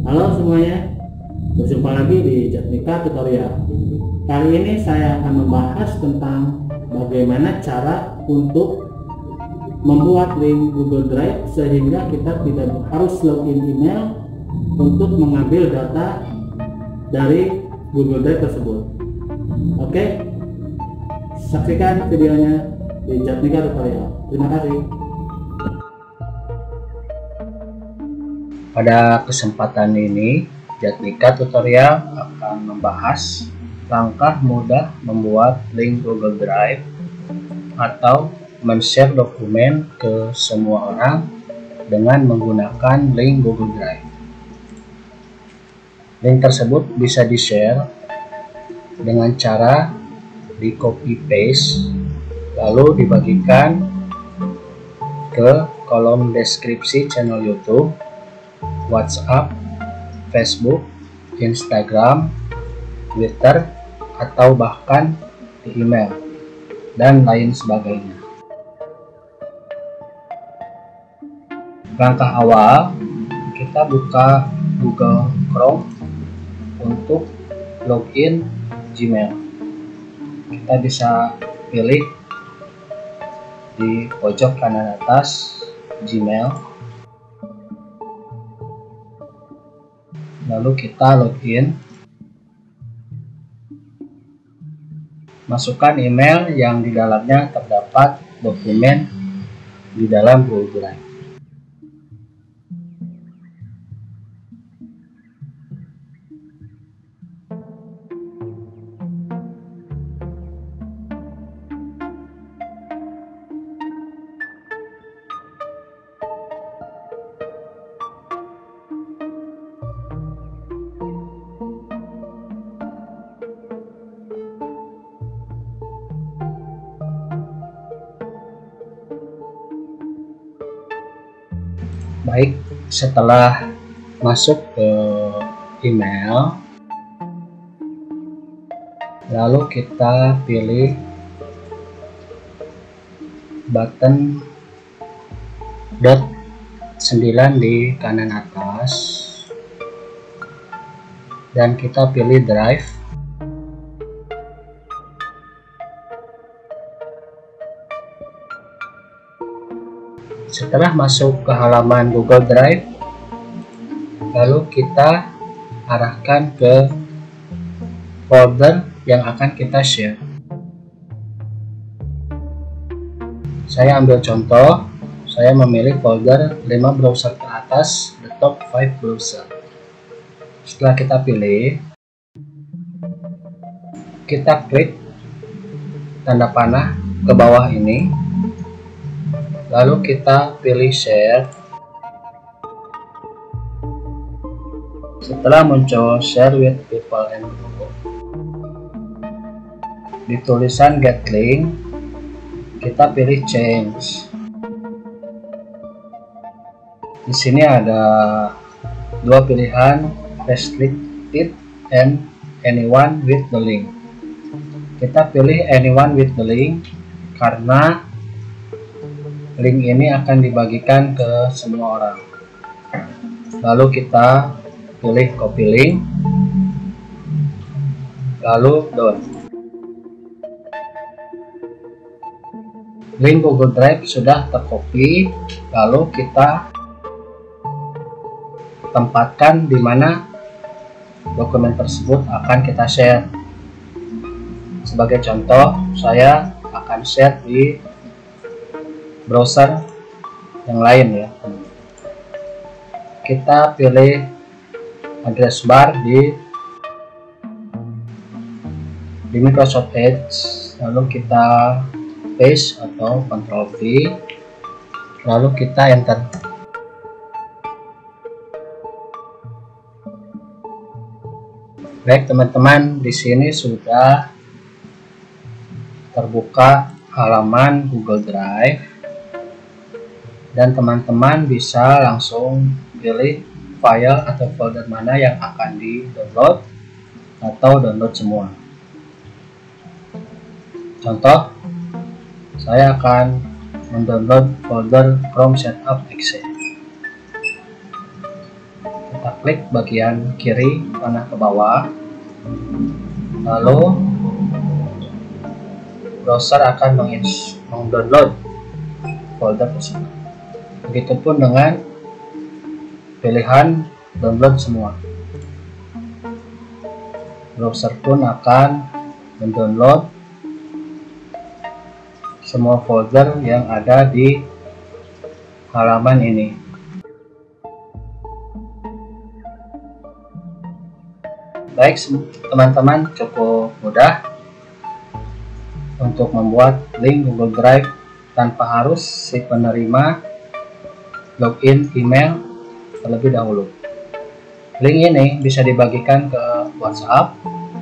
Halo semuanya, berjumpa lagi di Jatmika Tutorial. Kali ini saya akan membahas tentang bagaimana cara untuk membuat link Google Drive sehingga kita tidak harus login email untuk mengambil data dari Google Drive tersebut. Oke, saksikan videonya di Jatmika Tutorial. Terima kasih. Pada kesempatan ini, Jatmika Tutorial akan membahas langkah mudah membuat link Google Drive atau men-share dokumen ke semua orang dengan menggunakan link Google Drive. Link tersebut bisa di-share dengan cara di copy paste lalu dibagikan ke kolom deskripsi channel YouTube, WhatsApp, Facebook, Instagram, Twitter, atau bahkan di email, dan lain sebagainya. Langkah awal, kita buka Google Chrome untuk login Gmail. Kita bisa pilih di pojok kanan atas Gmail. Lalu kita login, masukkan email yang di dalamnya terdapat dokumen di dalam Google Drive. Baik, setelah masuk ke email, lalu kita pilih button dot 9 di kanan atas dan kita pilih drive. Setelah masuk ke halaman Google Drive, lalu kita arahkan ke folder yang akan kita share. Saya ambil contoh, saya memilih folder 5 browser teratas, the top 5 browser. Setelah kita pilih, kita klik tanda panah ke bawah ini. Lalu kita pilih share. Setelah muncul share with people and group, di tulisan get link kita pilih change. Di sini ada dua pilihan, restricted and anyone with the link. Kita pilih anyone with the link karena link ini akan dibagikan ke semua orang. Lalu kita pilih copy link, lalu done. Link Google Drive sudah tercopy, lalu kita tempatkan di mana dokumen tersebut akan kita share. Sebagai contoh, saya akan share di browser yang lain ya. Kita pilih address bar di Microsoft Edge, lalu kita paste atau Ctrl V, lalu kita enter. Baik teman-teman, di sini sudah terbuka halaman Google Drive. Dan teman-teman bisa langsung pilih file atau folder mana yang akan di-download atau download semua. Contoh, saya akan mendownload folder Chrome Setup Excel. Kita klik bagian kiri panah ke bawah, lalu browser akan mendownload folder tersebut. Begitupun dengan pilihan download semua. Browser pun akan mendownload semua folder yang ada di halaman ini. Baik teman-teman, cukup mudah untuk membuat link Google Drive tanpa harus si penerima login email terlebih dahulu. Link ini bisa dibagikan ke WhatsApp,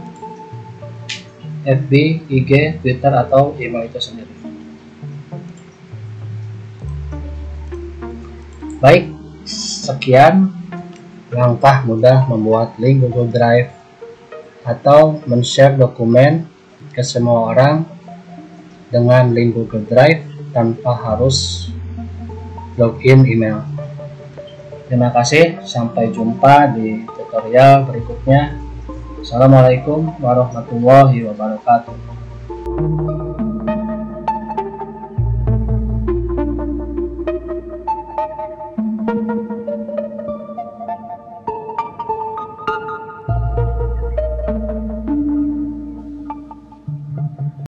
FB, IG, Twitter, atau email itu sendiri. Baik, sekian langkah mudah membuat link Google Drive atau men-share dokumen ke semua orang dengan link Google Drive tanpa harus login email. Terima kasih, sampai jumpa di tutorial berikutnya. Assalamualaikum warahmatullahi wabarakatuh.